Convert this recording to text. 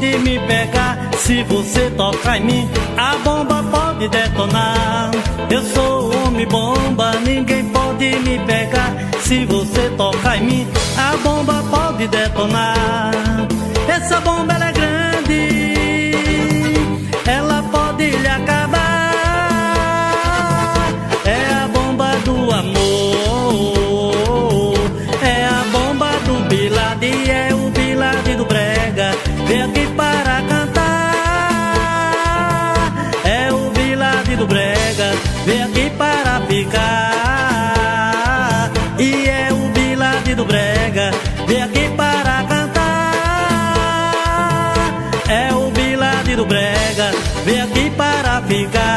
pode me pegar. Se você tocar em mim, a bomba pode detonar. Eu sou homem bomba, ninguém pode me pegar. Se você tocar em mim, a bomba pode detonar. Essa bomba ela é grande, ela pode lhe acabar. É a bomba do amor, é a bomba do Bilade, é o Bilade do brega. Vem aqui para cantar, é o Bilade do brega. Vem aqui para ficar, e é o Bilade do brega. Vem aqui para cantar, é o Bilade do brega. Vem aqui para ficar.